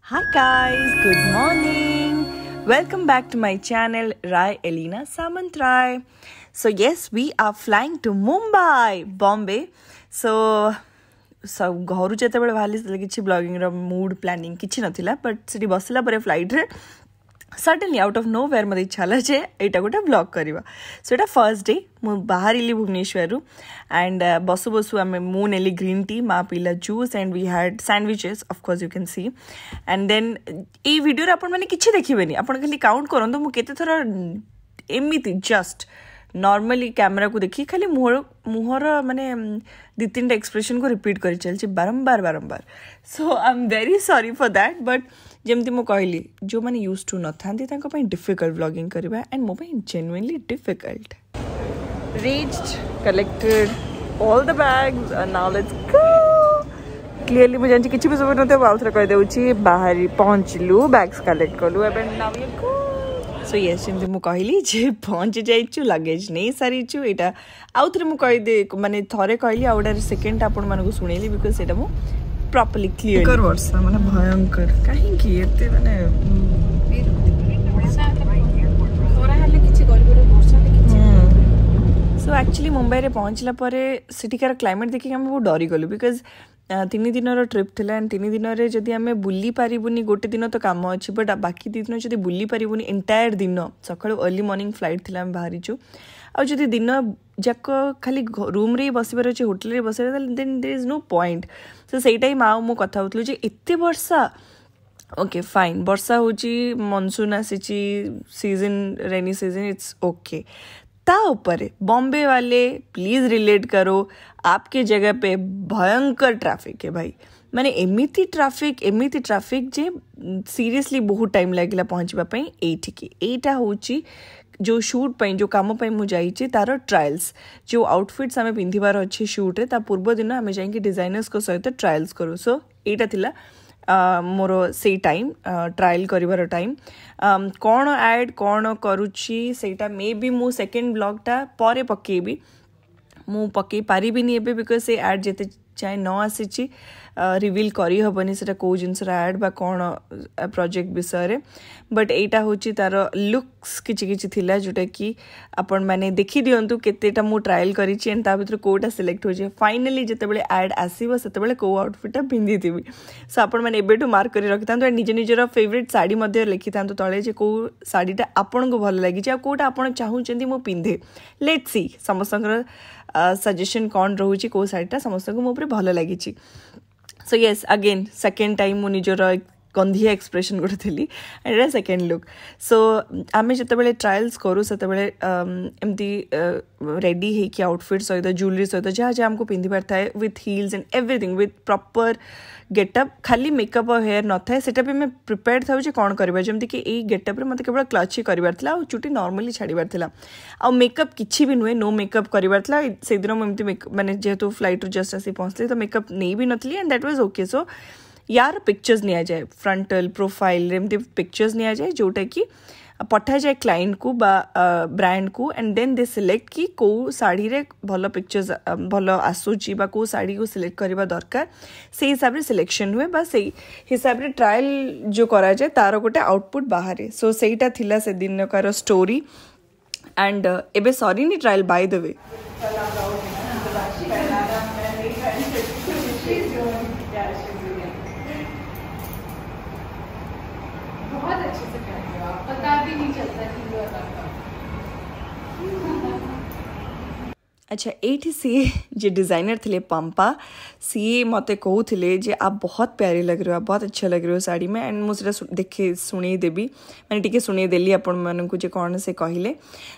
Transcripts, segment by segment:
Hi guys, good morning. Welcome back to my channel Rai Elena Samantrai. So yes, we are flying to Mumbai, Bombay. So घर जिते बाहर किसी blogging mood planning किसी नाला but से बसला flight रे suddenly out of nowhere मत इच्छा जे यहाँ गोटे ब्लॉग करवा सो यहाँ फर्स्ट डे मु बाहर भुवनेश्वर एंड बसु बसु आम मु नेली ग्रीन टी माँ पीला juice and we had sandwiches of course you can see and then ये वीडियो आपण मैंने किसी देखिए आपण खाली काउंट करूँ मुझे थर एमती जस्ट नॉर्मली कैमरा को देखी खाली मुहर माने दी तीन एक्सप्रेशन को रिपीट कर चलती बारंबार बारंबार so I am very sorry for that but जमती मु कहली जो मैंने यूज टू न था डिफिकल्ट व्लॉगिंग करवा एंड मो genuinely difficult reached collected all the bags and now let's go clearly मुझे जानची किछि भी सब नते आउ थरा कह देउची बाहर पहुंचलु बैग्स कलेक्ट कलु एबे now you go so yes जमती मु कहली जे पहुंच जाइछु लगेज नहीं सारीछु एटा आउ थरे मु कहि दे माने थरे कहली आउडा सेकंड आपण मानको सुनेली बिकॉज़ सेटा मु प्रॉपर्ली क्लियर कर वर्षा माने भयंकर काहे कि एते माने वर्षा खरा हले किछि करबो वर्षा किछि सो एक्चुअली मुंबई रे पहुंचला परे सिटीकार क्लाइमेट देखि हम बहुत डरी गलु बिकॉज़ 3 दिन ट्रिप थिला एंड 3 दिन रे जदि आमे बुली पारिबुनी गोटे दिन तो काम अछि बट बाकी 3 दिन जदि बुली पारिबुनी एंटायर दिन सकाळ अर्ली मॉर्निंग फ्लाइट थिला हम बाहरिछु आ जदि दिन जाक खाली रूम रे बसिबार अछि होटल रे बसिबार then there is no point so सेटा ही माँ मो कथा होतलु जे एते वर्षा ओके फाइन वर्षा होची मॉनसून आसीची season rainy season it's okay ता ऊपर बॉम्बे वाले प्लीज रिलेट करो आपके जगह पे भयंकर ट्रैफिक है भाई माने एमिति ट्रैफिक जे सीरियसली बहुत टाइम लगिला पहुँचवा एठिकी एटा होची जो शूट पे जो काम पे मु जाइए तार ट्रायल्स जो आउटफिट्स आम पिंधार अच्छे शूट रे ता पूर्व दिन आम जाइए डिजाइनर्स को सहित ट्रायल्स करूँ सो यहाँ थिला मोर से टाइम ट्रायल करिवार टाइम कौन ऐड कौन करुच्ची सेटा मे बी मु सेकेंड ब्लॉगटा परे पकेबी मु पकई पारिबिनी एबे बिकॉज से ऐड जेते चाहे न आसी रिवील करी हबनी सेटा को जिनसर ऐड बा कौन प्रोजेक्ट विषय बट एटा होची तार लुक्स किछि किछि थिला जोटा कि आपण माने देखि दियंतु केतेटा मु ट्रायल करिछि एंड ता भितर कोटा सिलेक्ट हो जे फाइनली जेतेबेले ऐड आसीबो सेतेबेले को आउटफिट पिंधिथिबी सो आपण माने एबेटु मार्क करी रखितांतु निज निजर फेवरेट साड़ी मध्ये लिखितांतु तळे जे को साड़ीटा आपण को भल लागि जे कोटा आपण चाहूचंदी मु पिंधे लेट्स सी समस्तंकर सजेशन कौन रोची को साड़ीटा समस्त को मो भल लगी so yes again second time मु निजर गंधिया एक्सप्रेशन गोटे थी एंड सेकेंड लुक सो आम जिते ट्रायल्स करूँ से एमती रेडी होकि आउटफिट सहित ज्वेलरी सहित जहाँ जहाँ आमको पिंधार थाए with heels and everything with proper getup खाली मेकअप और हेयर न थाए सेटा भी मैं प्रिपेयर था कौन करवा जमती कि यही गेटअप मत केवल क्लच ही करार था आ चुटी नॉर्मली छाड़बार था आ मेकअप किसी भी नुहे नो मेकअप करार था से दिन मुझे मैंने जेहेतु फ्लाइट रू जस्ट आसी पहुँचली तो मेकअप नहीं भी नी and that was okay so यार पिक्चर्स नि जाए फ्रंटल प्रोफाइल एमती पिक्चर्स नि जाए जोटा कि पठा जाए क्लाइंट को बा ब्रांड को एंड देन दे सिलेक्ट कि को साड़ी रे भल पिक्चर्स भल आसूची बा को साड़ी को सिलेक्ट करबा दरकार से हिसाब रे सिलेक्शन हुए बा से हिसाब रे ट्रायल जो करा जाए तार गोटे आउटपुट बाहर सो सेटा थिला से दिन कार स्टोरी एंड एबे सॉरी नी ट्रायल बाय द वे बहुत अच्छे से करते हो आप पता भी नहीं चलता कि वो अच्छा ये सी जे डिजाइनर थे पंपा सी मते कहूले जे आप बहुत प्यारे लग रहे हो आप बहुत अच्छा लग रहे हो साड़ी में एंड मुझे देखे शुणे देवी मैंने टी शुणे देली आपण मानक जे कौन से कहले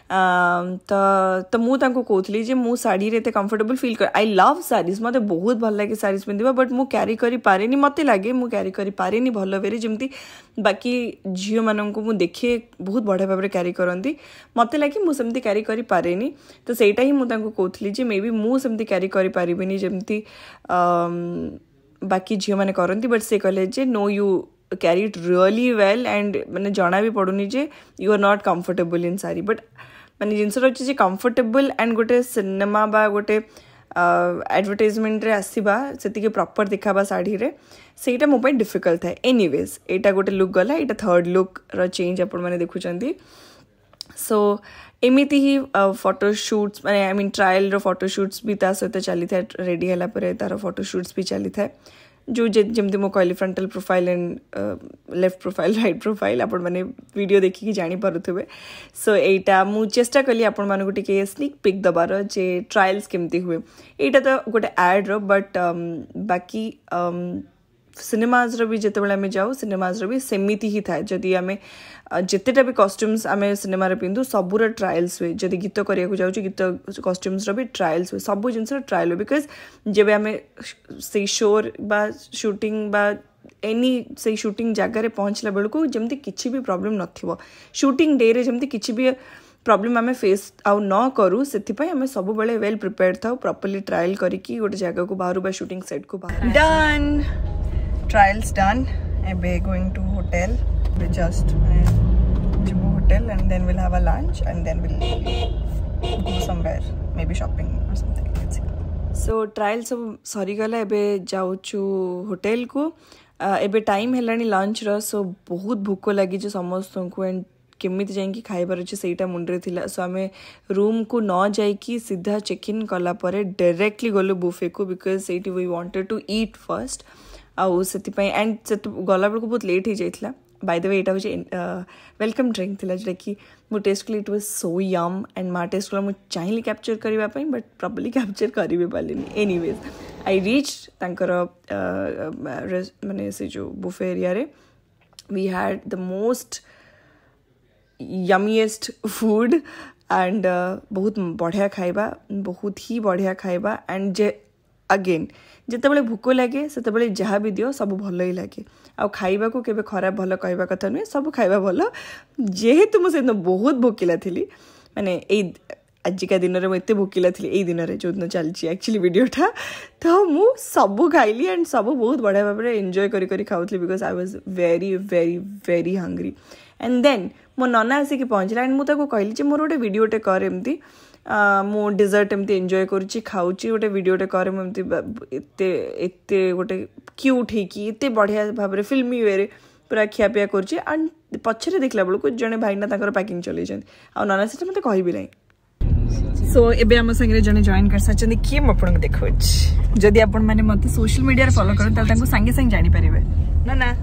तो मुझे कहूली जे मु साड़ी रे कंफर्टेबल फील कर आई लव सारीज मत बहुत भल लगे सारीज पिंधा बट मु क्यारी करी पारेनी मत लगे मु क्यारी करी पारेनी भल वे जमती बाकी झील मानक मु देखे बहुत बढ़िया भाव में क्यारी करती मत लगे मुझे क्यारी करी पारेनी तो सेटा ही मुझे कहूली जे मे बी मुझे क्यारी करी पारिबिनी जमती बाकी झील मैंने करती बट से कहले जे no you carry it really well and मैंने जना भी पड़ूनी जे you are not comfortable in sari but मैंने जिनस अच्छे कंफर्टेबल एंड गोटे सिनेमा बा गोटे एडवर्टाइजमेंट रे आसीबा सेतिके प्रॉपर दिखाबा साड़ी रे सेटा मो पई डिफिकल्ट थाए एनीवेज एटा गोटे लुक गला एटा थर्ड लुक रो चेंज आपण माने देखुचंती सो एमिति ही फोटोशूट्स माने आई मीन ट्रायल रो फोटोशूट्स भी ता सहित चली था रेडी हला परे तार फोटोशूट्स भी चली था जो जमती मो कहली frontal profile and left profile right profile आपण माने वीडियो देखिकी जानी पारुथबे सो एटा मु चेष्टा कली आपण माने को टिके स्निक पिक दबार जे ट्रायल्स केमती हुए एटा तो गोटे एड रो बट बाकी सिनेमाज रो भी जेतेबेले आमे जाऊ सिनेमाज रो भी सेमिति ही था जदी आमे जितेटा भी कॉस्ट्यूम्स आमे सिनेमा रे पिंदु सबुर ट्रायल्स हुए जदी गीत करिया को जाऊ गीत कॉस्ट्यूम्स रो भी ट्रायल्स हुए सब जिनस ट्रायल बिकॉज जेबे आमे से शोर बा शूटिंग बा एनी से शूटिंग जगह रे पहुंचला बेलको जेमती किछि भी प्रॉब्लम नथिबो शूटिंग डे रे जेमती किछि भी प्रॉब्लम आमे फेस आउ न करू सेति पय आमे सब बेले वेल प्रिपेयर्ड थाउ प्रॉपर्ली ट्रायल करिकी गोटे जगह को बाहर बा शूटिंग सेट को बाहर डन ट्रायल्स डन एबे going to hotel we just Jibbu hotel and then we'll have a lunch and then we'll go somewhere maybe shopping or something let's see so trial सब सरी गला एबे जाउछु hotel को एबे time हेलानी lunch रो सो बहुत भूख लगी जो समस्त को एंड केमिति जाइकी खाइबार अछि सेटा मुंडरे थिला सो आमे रूम को न जाइकी सीधा चेक इन कला परे डायरेक्टली गलो बुफे को बिकॉज सेटी we wanted to eat first आउ सेति पय एंड से गला बेल को बहुत लेट ही जाइतला बाय द वे एटा होचे वेलकम ड्रिंक थिला जे कि मु टेस्ट कली it was so yum and मा टेस्ट कला मु चाहली कैप्चर करबा पय बट प्रॉपर्ली कैप्चर करिबे पालिनी एनीवेज आई रीच्ड तांकर माने से जो बुफे एरिया रे we had the most yummiest food and बहुत बढ़िया खाइबा बहुत ही बढ़िया खाइबा एंड जे अगेन जितेबाला भूक लगे से जहाँ भी दियो सब भल ही लगे आ खाइबा को केबे खराब भल कहवा कथा नुहे सब खाइबा भल जेहेतु मुझे बहुत भोकिला थी माने आजिका दिन में एत भोकिला थी यही दिन में जो दिन चलती एक्चुअली वीडियोटा तो मु सब खाइली एंड सब बहुत बढ़िया भाव में एंजॉय करी खाऊली because I was very very very hungry and then मो नना आसिक पहुँचला एंड मुझे कहली मोर गोटे वीडियोटे कर एमती मो डेजर्ट एमती एंजॉय करुच्ची खाऊची गोटे वीडियोटे कर एमती एते गोटे क्यूट होकी एते बढ़िया भाव में फिल्मी वे पूरा खियापिया करुच्ची एंड पछरे देखला बेलू जड़े भाईना तांकर पैकिंग चलैछन आ नना से मते कहबी नै सो एबे हम संगे जने जॉइन कर सचन कि हम आपन देखोच जदि आपन माने मते सोशल मीडिया रे फॉलो करन त तांको संगे संगे जानि परिबे ना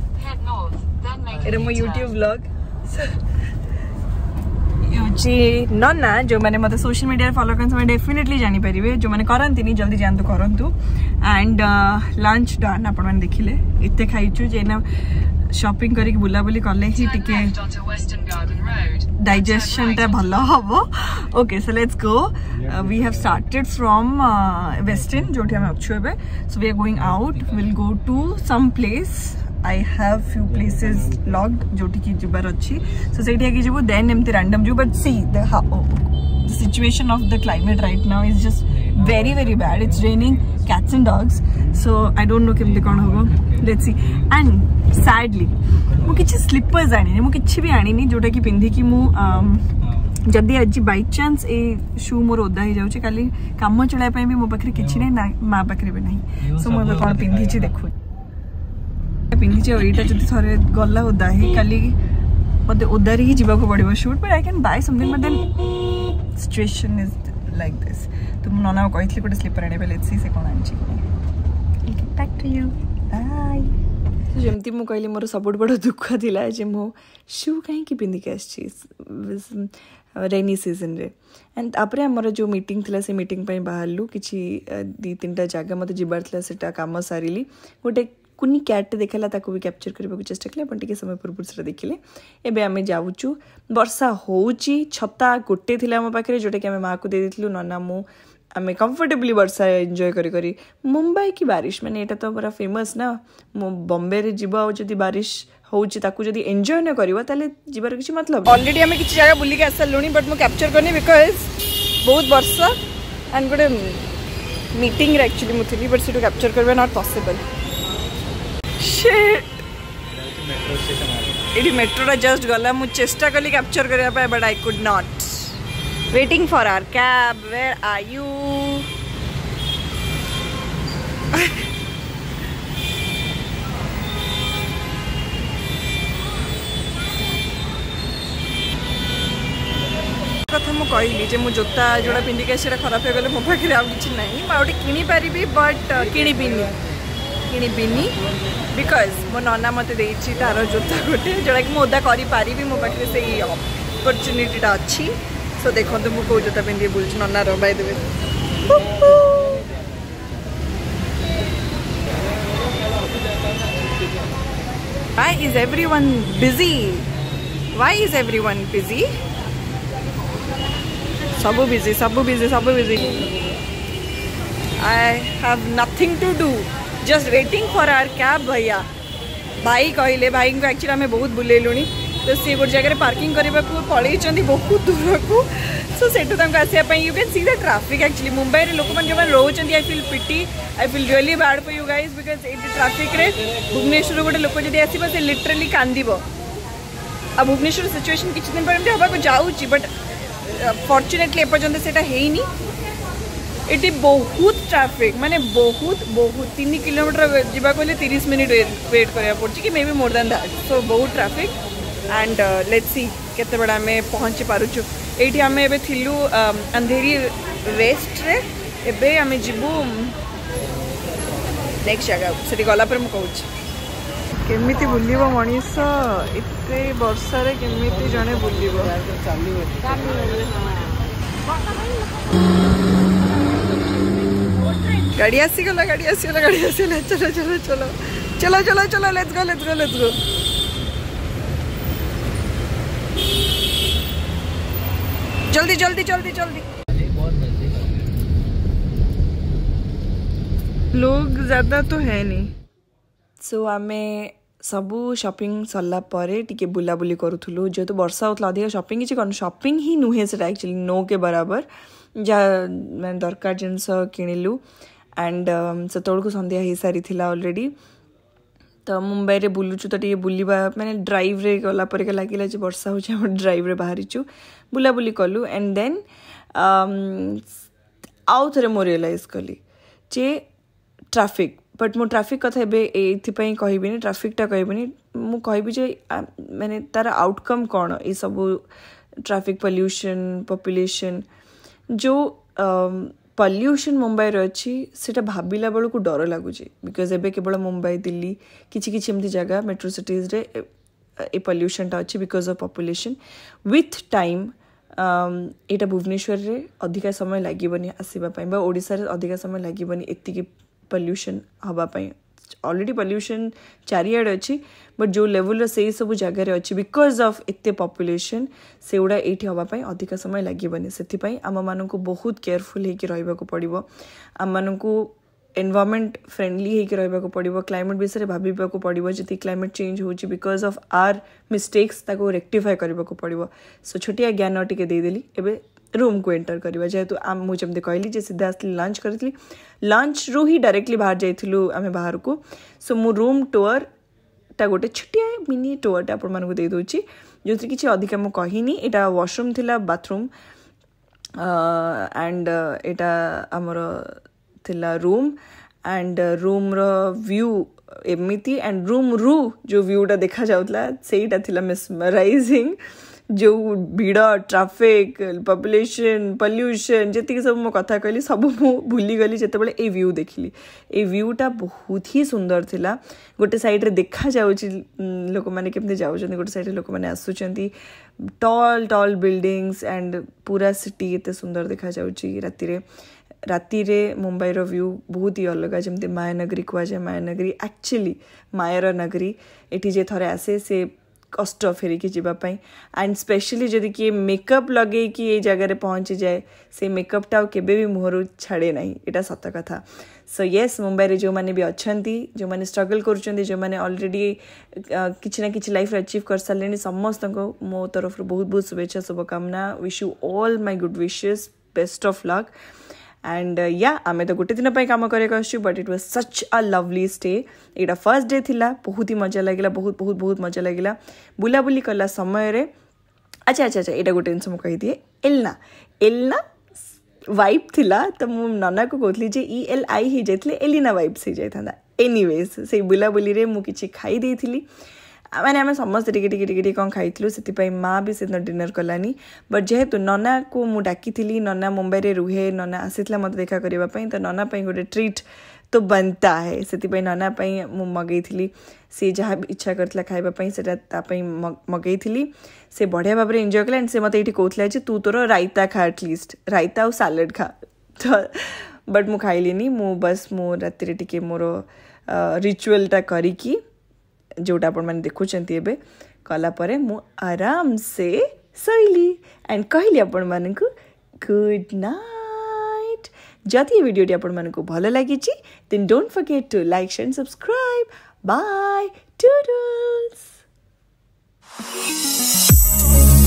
एरे मो YouTube व्लॉग जी ना जो मैंने मतलब सोशल मीडिया फॉलो कर डेफिनेटली जानी पारे जो मैंने करती नहीं जल्दी जानतु करूँ एंड लंच डन आप देखिले एत खाइचु जे ना शॉपिंग करके बुलाबुली कले ही टिके डाइजेशन टा भल हम okay so let's go we have started from western जो हम अच्छु एबे so we are going out will go to some place I have few places logged जोटी की जिबार अच्छी so सेठी आगे जिबो then एमती random जो but see the situation of the climate right now is just very very bad it's raining cats and dogs so I don't know केमती कौन होगो let's see and sadly मु किछि slippers आनी मु किछि भी आनी नहीं जोटा की पिंधी की मु जदि आज बाय चांस ए शू मोर ओदा ही जाउची काली काम चलाय पय भी मो पाखरे किछि नै मा पाखरे भी नहीं so मो कोन पिंधी छी देखु पिंधी यहाँ जब थे गला ओदा ही काली मत ओदारे ही जावाक पड़ो shoot but I can buy something but then situation is like this तो मु नना कही गोटे स्लीपर आने लेट्स सी से कौन आनी बैक टू यू बाय जमती मु कहली मोर सब बड़ दुख थिला जे मो शू कहीं पिंधिक आसी रेनी सीजन रे एंड तापर हमर जो मीटिंग थिला से मीटिंग पई बाहरलु किछि 2-3टा जगह मते जिबार थिला सेटा काम सारिली गोटे कुनी कैट देखला ताको भी कैप्चर करबा को चेष्टा कले अपन टिके समय पूर्व से देखिले एबे आमे जाउचू वर्षा होउची छता गोटे थिला हम पाखरे जोटे कि आमे मां को दे दिथलु नना मु आमे कंफर्टेबली वर्षा एंजॉय करी मुंबई की बारिश माने एटा तो बड़ा फेमस ना बॉम्बे रे जीवा जदी बारिश होउची ताको जदी एंजॉय न करबा ताले जीवार किछि मतलब ऑलरेडी आमे किछि जगह बुली के आसलुनी बट मु कैप्चर करनी बिकॉज़ बहुत वर्षा एंड गोटे मीटिंग रे एक्चुअली मुथली बट सेटो कैप्चर करबा नॉट पॉसिबल ये मेट्रो जस्ट गला मु चेष्टा कली कैप्चर करबा but I could not waiting for our cab where are you कथा मु कहली जे मु जोता जोड़ा पिंधिक से खराब हो गले मो पाखे आउ कि ना गोटे किनीपारि बट किणीबिनी बिकज मो नना मत तार जोता गोटे जोटा कि मुझे करी मो पाखे से अपरचुनिटीटा अच्छी सो देखो मु कौ जोता पिंधि बुलूँ ननार by the way Why is everyone busy? Why is everyone busy? Sabu busy. I have nothing to do. Just waiting for our cab भैया. भाई कहले भाई को एक्चुअली आम बहुत बुलेलुणी तो सी गोटे जगह पार्किंग करने को पलैंट बहुत दूर को सो से आसवाई you can see the traffic actually Mumbai रे लोक मैंने जो रोच I feel pity I feel really bad for you guys because ये ट्राफिक रे भुवनेश्वर गोटे लोक जब आसो से लिटरली कांदिब आ भुवनेश्वर सिचुएशन किसी दिन पर हाँ जाऊँगी बट फॉर्चुनेटली एपर्यंत से हैनी ये बहुत ट्राफिक माने बहुत 3 किलोमीटर जावाक 30 मिनिट वेट करा पड़ी कि maybe more than that so बहुत ट्राफिक एंड लेट्स सी केते बड़ा आम पहुँची पारुचु ये आम ए थिलु अंधेरी वेस्ट रे एबे आम जीवु नेक्स्ट जगह से गला मुझे कहूँ केमिति बुलिब मनीष एते वर्षा रे केमिति जने बुलिब गाड़ी आसीगला चलो लेट्स गो जल्दी लोग ज्यादा तो है नहीं सो आमे सबू शॉपिंग सरला परे टिके बुलाबुली करूथुलु जेहेतु वर्षा होता अधिक शॉपिंग किसी कर शॉपिंग ही नुहे से एक्चुअली नो के बराबर जहाँ मैं दरकार जिनस किणिलु एंड से को संध्या हो सारी ऑलरेडी तो मुंबई रे बुलुचु तो बुलवा मैंने ड्राइव रे गला पर लगे वर्षा हो ड्राइव रे बाहरीचु बुलाबुली कलु एंड देन आउ थे मो रियलाइज कली जे ट्राफिक बट मो ट्राफिक कथा एपाई कहबी ट्राफिकटा कहबी मु कहबी जे मैंने तार आउटकम कौन ये सब ट्राफिक पॉल्यूशन पॉपुलेशन जो पॉल्यूशन मुंबई रे अच्छी सेटा भाबिला बेलू को डर लगुच बिकज एबे केवल मुंबई दिल्ली किछि एमती जगह मेट्रो सिटीज रे ए पॉल्यूशनटा अच्छी because of population with time यहाँ भुवनेश्वर रे अधिका समय लगे आसवाई ओडिशा रे अधिका समय लगे एति पॉल्यूशन हवापाई ऑलरेडी पॉल्यूशन चारिआडे अच्छी बट जो लेवल से सब जगह अच्छी बिकज ऑफ एते पॉपुलेशन से गुड़ा ये हाँपाई अधिक समय लगे से आम मानक बहुत केयरफुल होकर पड़ो आम मानक एनवायरमेंट फ्रेंडली होकर पड़ो क्लाइमेट विषय भाविबा पड़ो जी क्लाइमेट चेंज हो बिकज ऑफ आर मिस्टेक्स ताको रेक्टिफाई करने को पड़ो सो छोटिया ज्ञान टिके देदेली एबे रूम को एंटर करवा जेहेतु मुझे जमी कहली जे सीधा आसली लंच करी लंच रू ही डायरेक्टली बाहर जाइलु आम बाहर को सो मो रूम टूर टा गोटे छोटिया मिनी टूरटा आपको दे दूची जो किसी अधिक मुझे कहनी यहाँ वाशरूम थिला बाथरूम एंड एटा आमर थिला रूम एंड रूम रो व्यू एमती एंड रूम रू जो व्यूटा देखा जाउतला सेटा थिला मेस्मराइजिंग जो भीड़ ट्राफिक पॉपुलेशन पॉल्यूशन जी सब मो कथा कहली सब मु भूली गली जितेबाला ए व्यू देखली ए व्यूटा बहुत ही सुंदर थिला गोटे साइड रे देखा जाउची लोक माने केमते जाउछन गोटे साइड रे लोक माने आसुचंती टॉल टॉल बिल्डिंग्स एंड पूरा सिटी एते सुंदर देखा जाउची राति रे मुंबई रो व्यू बहुत ही अलग जमती मायानगरी कह जाए मायानगरी एक्चुअली मायर नगरी एटी जे थरे आसे से कष्ट फेरिकी जावाई एंड स्पेशली जदि किए मेकअप लगे कि ये जगह पहुँची जाए से मेकअपटा केबे भी मुहर छाड़े ना यहाँ सत कथा सो येस मुंबई रे जो मैंने भी अच्छा जो मैंने स्ट्रगल कर जो मैंने ऑलरेडी किसी ना कि लाइफ अचीव कर सारे समस्त मो तरफ बहुत बहुत शुभेच्छा शुभकामना wish you all my good wishes best of luck and या आमे तो गोटे दिन काम कर but it was such a lovely stay यहाँ फर्स्ट डे थिला बहुत ही मजा लगे बहुत बहुत बहुत मजा लगे बुलाबुली कला समय रे अच्छा अच्छा अच्छा यहाँ गोटे जिन मुझे कही एलना एलना वाइब थिला तो मु नना को कहली जे ELI ही जाइतले एलिना वाइब्स ही जाइथांदा एनीवेज से बुलाबुली रे मु किछि खाई देइथिली माने आम समस्त टिके कौन खाइलु से माँ भी से डिनर कलानी बट जेहेतु नना को मु डाकी नना मुंबई रे रुहे नना आसीला मत देखा करने तो नना गोटे ट्रीट तो बनता है से नना मु मगई सी जहाँ भी इच्छा करता खावाई से मगई से बढ़िया भाव में एंजॉय कला एंड से मत ये कहला तू तोर रायता खा एटलिस्ट रायता और सालाड खा तो बट मु खाइलिनी मु बस मु राति टिके मोर रिचुअलटा करिकी जोटा आपण मैंने देखुंट एवं कलापर मु आराम से शैली एंड कहली आपण मन को गुड नाइट जदि वीडियो आपण मन को भल लगी then don't forget to like share and subscribe bye toodles